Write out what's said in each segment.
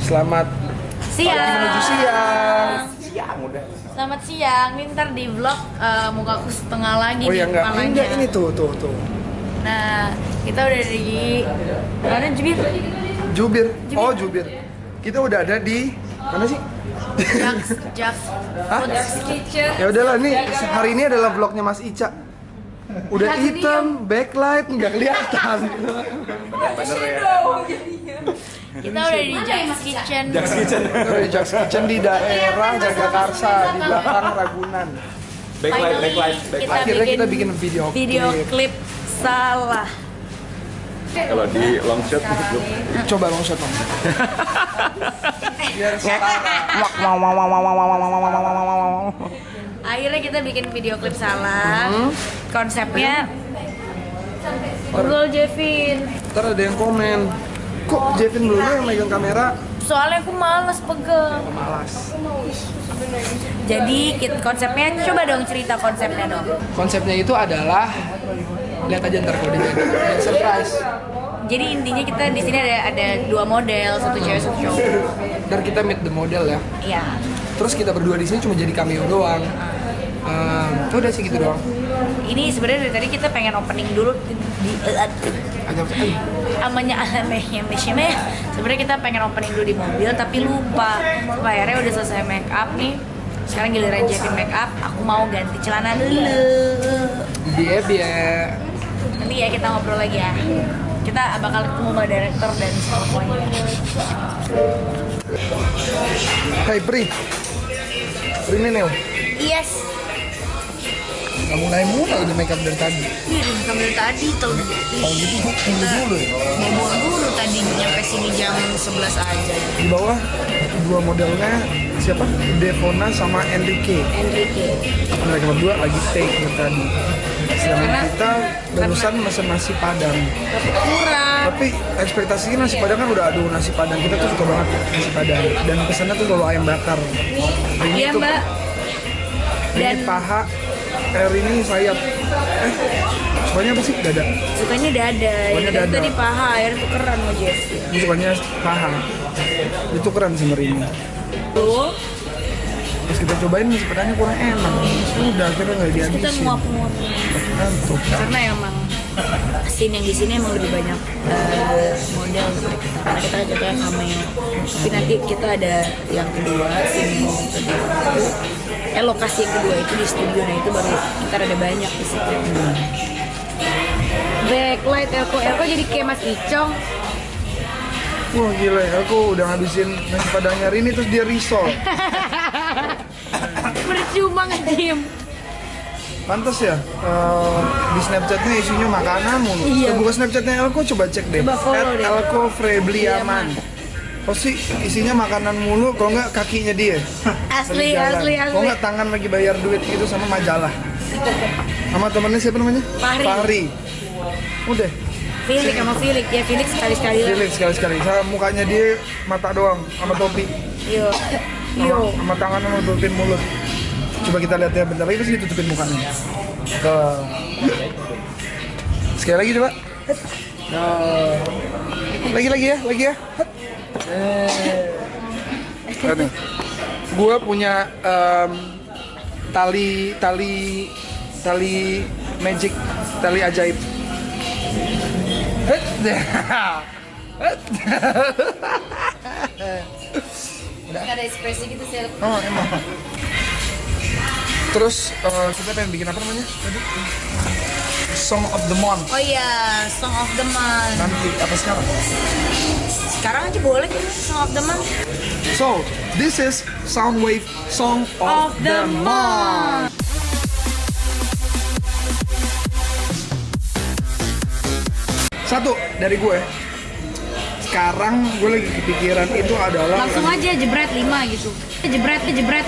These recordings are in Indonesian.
Selamat siang. pagi menuju siang. Siang udah. Selamat siang. Ini ntar di vlog mukaku setengah lagi Oh ya nih enggak, kepalanya. enggak ini tuh. Nah, kita udah di mana Jubir? Jubir. Oh, Jubir. Kita udah ada di mana sih? Jax Hah? Food's Kitchen. Ya udahlah nih, hari ini adalah vlognya Mas Ica. Udah hitam, backlight nggak kelihatan. Bener ya. Kita udah di Jax Kitchen. Kita udah di Jax Kitchen di daerah Jagakarsa di belakang Ragunan. Backlight. Akhirnya kita bikin video klip salah. Kalau di long shot gitu. Coba long shot dong. Akhirnya kita bikin video klip salah. Konsepnya Google Jevin. Ntar ada yang komen, kok Jevin dulu yang megang kamera? Soalnya aku males pegang. Malas. Jadi konsepnya coba dong cerita konsepnya dong. Konsepnya itu adalah lihat aja ntar kalau dia jadi surprise. Jadi intinya kita di sini ada dua model, satu cewek satu cowok. Dan kita meet the model ya. Iya. Terus kita berdua di sini cuma jadi cameo doang. Udah sih gitu doang. Ini sebenarnya dari tadi kita pengen opening dulu di amanya sebenarnya kita pengen opening dulu di mobil tapi lupa. Akhirnya udah selesai make up nih. Sekarang giliran Jevin make up, aku mau ganti celana dulu. Biar. Nanti ya kita ngobrol lagi ya. Kita bakal ketemu sama director dan semuanya. Hai Pri. Pri Nenel. Yes. Gak mulai ini makeup dari tadi. Iya, dari tadi tuh. Kalau gitu tunggu dulu ya. Bobo dulu tadi nyampe sini jam 11 aja. Di bawah dua modelnya siapa? Devona sama Enrique. Mereka berdua lagi take dari tadi. Sedangkan kita barusan mesen nasi padang. Tapi kurang. Tapi ekspektasinya nasi padang kan udah aduh nasi padang kita tuh suka banget nasi padang dan pesannya tuh selalu ayam bakar. Iya Mbak. Ini paha, ini sayap. Sukanya apa sih? Dada. Sukanya dada. Sukanya Itu dada. tadi paha, akhirnya tukeran sama Jess. Ini sukanya paha. Itu keren sih ini. Tuh. Terus kita cobain nasi padangnya kurang enak. Udah akhirnya nggak Kita dihabisin. nguap-nguap. Ngantuk. Karena emang scene yang di sini emang lebih banyak model daripada kita. Karena kita jatuhnya cameo. Tapi nanti kita ada yang kedua, scene yang kedua. Lokasi yang kedua itu di studio, nah itu baru kita ada banyak di situ. Backlight Elko jadi kayak Mas Icong. Wah gila ya, aku udah ngabisin nasi padangnya hari ini terus dia risol. Percuma nge-gym. Pantes ya, di Snapchatnya isinya makanan mulu. Iya. Buka Snapchatnya Elko, coba cek deh. Coba follow deh. Elko Frebliaman. Pasti isinya makanan mulu, kalau nggak kakinya dia. Asli. Kalau nggak tangan lagi bayar duit gitu sama majalah. Sama temennya siapa namanya? Fahri. Udah. Felix sama Felix ya, Felix sekali-sekali lah. Felix sekali-sekali. Sama mukanya dia mata doang, sama topi. Yo. Sama tangannya nutupin mulut. Coba kita lihat ya bentar lagi terus ditutupin mukanya. Sekali lagi coba. Lagi ya. Nih, gue punya tali magic, tali ajaib. Nggak ada ekspresi gitu sih. Oh emang. Terus kita pengen bikin apa namanya tadi? Song of the Month. Oh iya, Song of the Month. Nanti apa sekarang? Sekarang aja boleh kan Song of the Month. So, this is Soundwave Song of the Month. Satu dari gue. Sekarang gue lagi kepikiran itu adalah Langsung aja jebret 5 gitu. Jebret.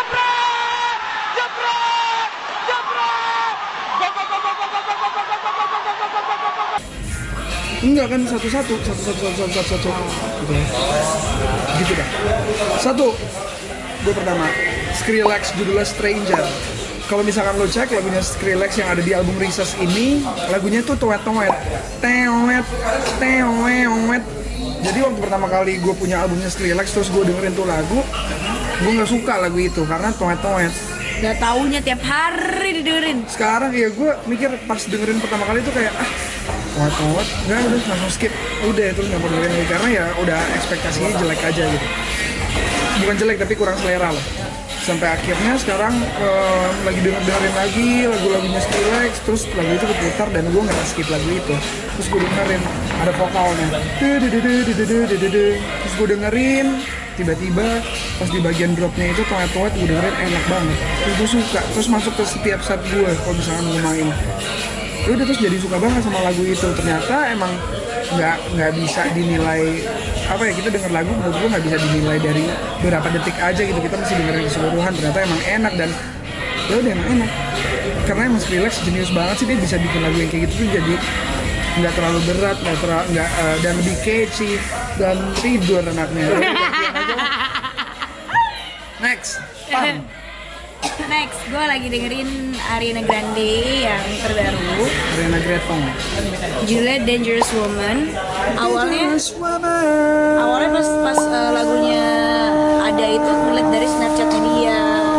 enggak kan satu-satu gitu ya. Gitu dah. Satu, gue pertama Skrillex judulnya Stranger. Kalau misalkan lo cek lagunya Skrillex yang ada di album Recess ini, lagunya tuh toet. Jadi waktu pertama kali gue punya albumnya Skrillex, terus gue dengerin tuh lagu, gue nggak suka lagu itu karena toet-toet. Gak taunya tiap hari didengerin. Sekarang ya gue mikir pas dengerin pertama kali itu kayak toet-toet, nggak udah langsung skip, udah terus nggak mau dengerin lagi karena ya udah ekspektasinya jelek aja gitu. Bukan jelek tapi kurang selera lah. Sampai akhirnya sekarang lagi dengerin lagi lagu-lagunya Skrillex, terus lagu itu keputar dan gue nggak skip lagu itu. Terus gue dengerin ada vokalnya, terus gue dengerin, tiba-tiba pas di bagian dropnya itu toet-toet gue dengerin enak banget. Terus gue suka, terus masuk ke setiap set gue kalau misalkan gue main. Udah terus jadi suka banget sama lagu itu. Ternyata emang nggak bisa dinilai apa ya, kita denger lagu menurut gue nggak bisa dinilai dari beberapa detik aja gitu, kita mesti dengerin keseluruhan. Ternyata emang enak dan ya udah emang enak karena emang Skrillex jenius banget sih, dia bisa bikin lagu yang kayak gitu tuh jadi nggak terlalu berat, dan lebih catchy dan tidur anaknya. Next, Next, gue lagi dengerin Ariana Grande yang terbaru, Ariana Grande, judulnya Dangerous Woman. Awalnya pas lagunya ada itu ngeliat dari Snapchatnya dia.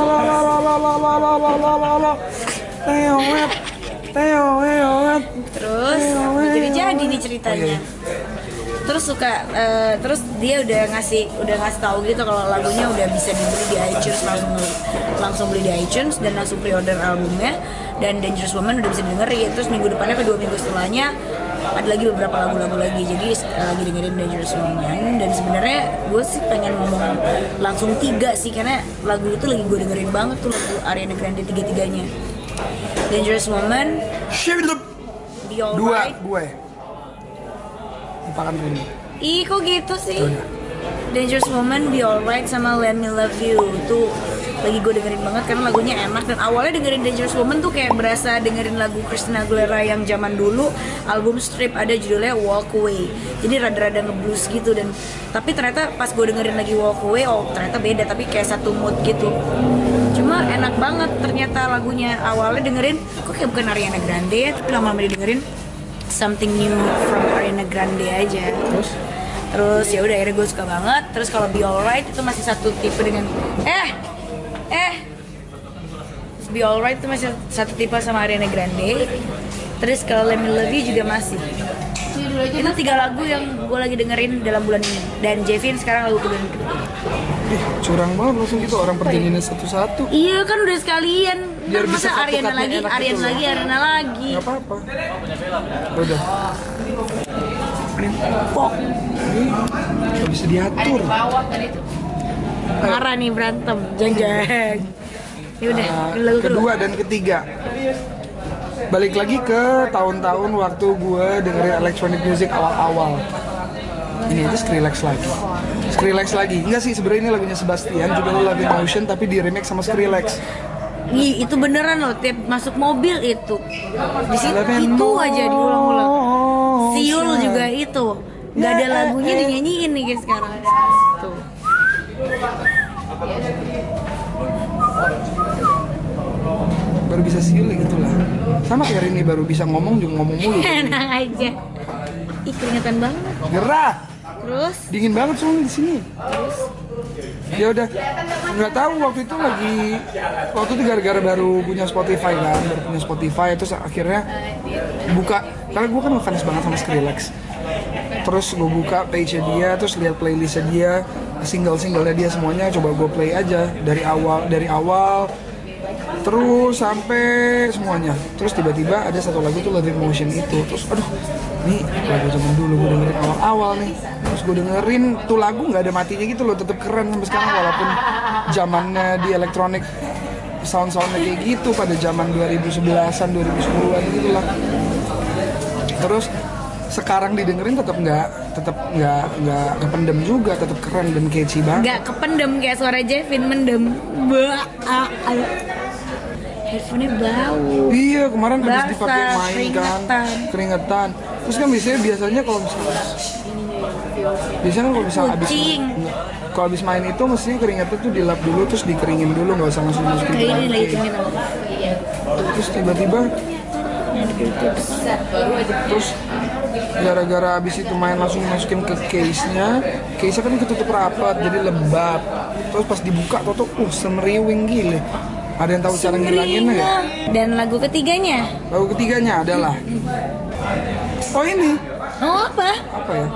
Terus jadi nih ceritanya. Terus terus dia udah ngasih tahu gitu kalau lagunya udah bisa dibeli di iTunes, langsung beli di iTunes dan langsung pre-order albumnya, dan Dangerous Woman udah bisa dengerin. Terus minggu depannya atau 2 minggu setelahnya ada lagi beberapa lagu-lagu lagi, jadi lagi dengerin Dangerous Woman. Dan sebenarnya gue sih pengen ngomong langsung 3 sih, karena lagu itu lagi gue dengerin banget tuh, lagu Ariana Grande 3-3-nya. Dangerous Woman, Be Alright. 2 gue Lupakan ini. Ih kok gitu sih? Dangerous Woman, Be Alright, sama Let Me Love You tuh lagi gue dengerin banget karena lagunya enak. Dan awalnya dengerin Dangerous Woman tuh kayak berasa dengerin lagu Christina Aguilera yang zaman dulu, album Strip, ada judulnya Walk Away. Jadi rada-rada ngeblues gitu, dan tapi ternyata pas gue dengerin lagi Walk Away, oh ternyata beda, tapi kayak satu mood gitu. Cuma enak banget ternyata lagunya. Awalnya dengerin kok kayak bukan Ariana Grande ya, tapi lama-lama didengerin something new from Ariana Grande aja. Terus ya udah akhirnya gue suka banget. Terus kalau Be Alright itu masih satu tipe dengan Be Alright itu masih satu tipe sama Ariana Grande. Terus kalau Let Me Love You juga masih. Itu 3 lagu yang gue lagi dengerin dalam bulan ini. Dan Jevin sekarang lagu kedua. Curang banget langsung gitu orang perjanjiannya satu-satu. Iya kan udah sekalian. Biar Masa bisa Ariana lagi, Ariana lagi. Gak apa-apa. Udah. Pok. Gak bisa diatur. Marah nih berantem, jeng. Ya udah, lagu kedua dan ketiga. Balik lagi ke tahun-tahun waktu gue dengerin electronic music awal-awal. Ini aja Skrillex lagi. Enggak sih, sebenarnya ini lagunya Sebastian, judulnya Love in Motion, tapi di remix sama Skrillex. Ih, itu beneran loh, tiap masuk mobil itu. Di situ itu aja diulang-ulang. Siul juga itu. Gak ada lagunya dinyanyiin nih guys sekarang. Tuh. Baru bisa siul gitu lah. Sama kayak ini baru bisa ngomong juga ngomong mulu. Enak aja. Ih, keringetan banget. Gerah. Terus? Dingin banget soalnya di sini. Terus? Ya udah, nggak tahu waktu itu gara-gara baru punya Spotify kan, terus akhirnya buka, karena gue kan ngefans banget sama Skrillex. Terus gue buka page-nya dia, terus lihat playlist-nya dia, single-singlenya dia semuanya coba gue play aja dari awal terus sampai semuanya. Terus tiba-tiba ada satu lagu tuh Love in Motion itu, terus aduh ini lagu zaman dulu gue dengerin awal nih, terus gue dengerin tuh lagu nggak ada matinya gitu loh, tetap keren sampai sekarang walaupun zamannya di elektronik sound-soundnya kayak gitu pada zaman 2011-an 2010-an gitu lah. Terus sekarang didengerin tetap nggak kependem juga, tetap keren dan catchy banget. Nggak kependem kayak suara Jevin mendem. Headphone-nya bau. Iya, kemarin habis Basah, dipakai main kan, keringetan. Terus kan biasanya kalau misalnya habis main itu mestinya keringetan tuh dilap dulu terus dikeringin dulu, nggak usah langsung masukin ke Keringetan lagi. Terus tiba-tiba terus gara-gara abis itu main langsung masukin ke case-nya kan ketutup rapat jadi lembab, terus pas dibuka tuh semeriwing gile. Ada yang tahu cara ngilanginnya ya? Dan lagu ketiganya adalah ini apa ya?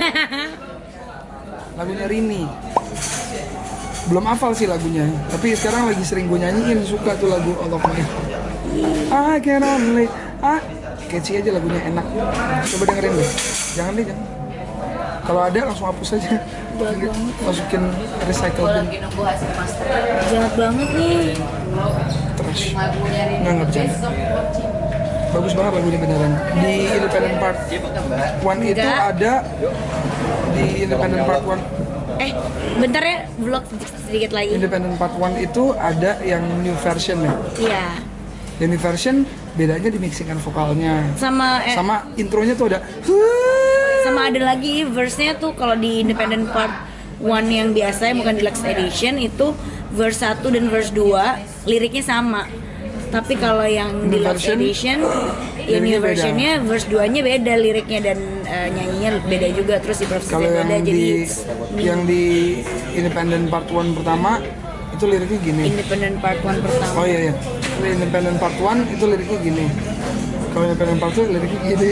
Lagunya Rini. Belum hafal sih lagunya, tapi sekarang lagi sering gue nyanyiin, suka tuh lagu All of My Heart. I can only catchy aja lagunya, enak. Coba dengerin deh. Jangan. Kalau ada langsung hapus aja. Masukin recycle bin. Jahat banget nih. Terus nggak bercanda. Bagus banget lagunya beneran. Di Independent Part 1 itu ada di Independent Part 1. Bentar ya, vlog sedikit lagi. Independent Part 1 itu ada yang new version ya. Iya. Yang new version bedanya di mixingan vokalnya. Sama intronya tuh ada. Sama ada lagi verse-nya tuh kalau di Independent Part 1 yang biasa, bukan deluxe edition, itu verse 1 dan verse 2 liriknya sama. Tapi kalau yang deluxe edition, yang new versionnya verse 2-nya beda liriknya dan nyanyinya beda juga, terus improvisasinya beda. Kalau yang di Independent Part 1 pertama itu liriknya gini. Independent Part 1 pertama. Oh iya. Independent Part 1 itu liriknya gini. Kalau Independent Part 2 liriknya gini.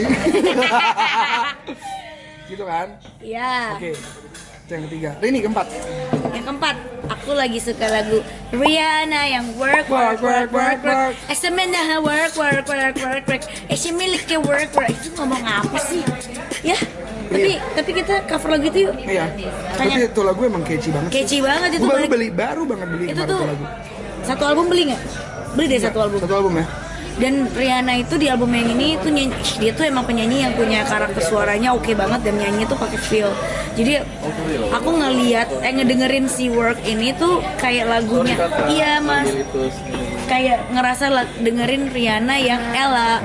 Gitu kan? Iya. Oke. Itu yang ketiga. Ini keempat. Yang keempat, aku lagi suka lagu Rihanna yang work. Esemendah work. Esi miliknya work. Itu ngomong apa sih? Ya. Tapi kita cover lagu itu yuk. Iya. Tapi itu lagu emang catchy banget. Catchy banget itu. Baru banget beli itu tuh lagu. Satu album beli nggak? Beli deh satu album. Satu album ya. Dan Rihanna itu di album yang ini tuh dia tuh emang penyanyi yang punya karakter suaranya oke banget dan nyanyi tuh pakai feel. Jadi aku ngedengerin si Work ini tuh kayak lagunya, iya mas, kayak ngerasa dengerin Rihanna yang Ella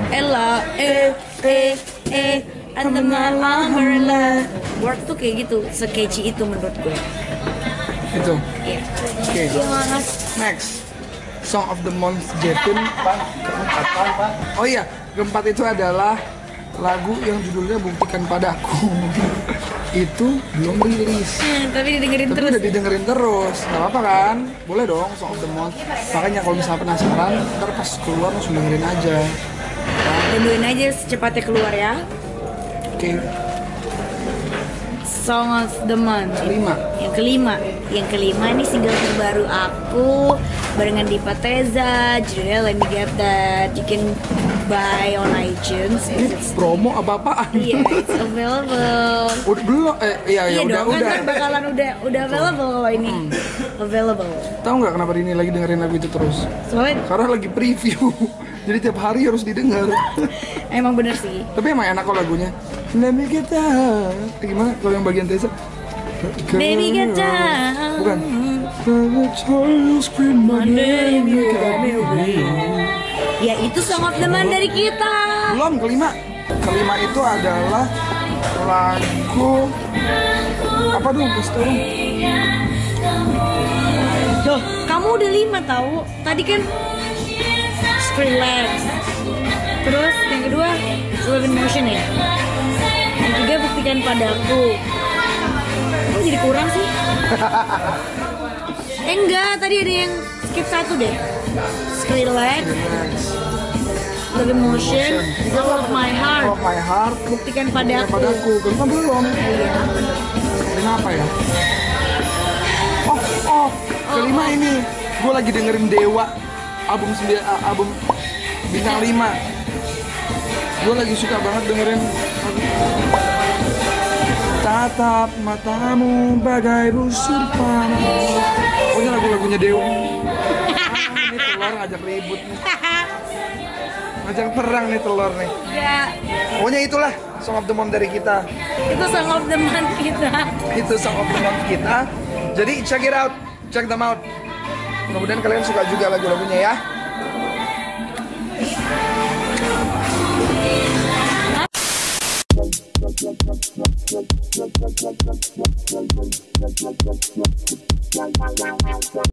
under my umbrella. Work tuh kayak gitu, se-catchy itu menurut gue. Itu. Iya. Oke. Next. Song of the Month Jepun. Oh iya, keempat itu adalah lagu yang judulnya Buktikan Padaku. Itu belum rilis. Tapi didengerin terus. Udah didengerin terus. Gak apa-apa kan? Boleh dong Song of the Month. Makanya kalau misalnya penasaran, ntar pas keluar langsung dengerin aja. Tungguin aja secepatnya keluar ya. Oke. Song of the Month. Yang kelima ini single terbaru aku barengan Dipa Teza, judulnya Let Me Get That. You can buy on iTunes. Ini promo apa-apaan? Iya, it's available. Udah belum? Iya dong, kan bakalan udah available kalau ini. Available. Tahu nggak kenapa ini lagi dengerin lagu itu terus? Soalnya karena lagi preview. Jadi tiap hari harus didengar. Emang bener sih. Tapi emang enak kok lagunya. Let me get down. Gimana kalau yang bagian Teza? Baby get down. Bukan. Ya itu Song of the Month dari kita. Belum, kelima itu adalah lagu apa dong? Loh, kamu udah 5 tahu. Tadi kan Skrillex. Terus yang kedua Love in Motion ya. Yang ketiga Buktikan Padaku. Kok jadi kurang sih? Enggak, tadi ada yang skip satu deh. Skrillex, Love in Motion, All of My Heart. All of My Heart. Buktikan Padaku. Belum belum. Iya. Kelima apa ya? Kelima ini. Gue lagi dengerin Dewa album Bintang 5. Gue lagi suka banget dengerin Tatap matamu bagai busur panah. Pokoknya lagu-lagunya Dewa. Ini telur ngajak ribut nih. Ngajak perang nih telur nih. Ya. Pokoknya itulah Song of the Month dari kita. Itu Song of the Month kita. Itu Song of the Month kita. Jadi check it out, check them out. Mudah-mudahan kalian suka juga lagu-lagunya ya.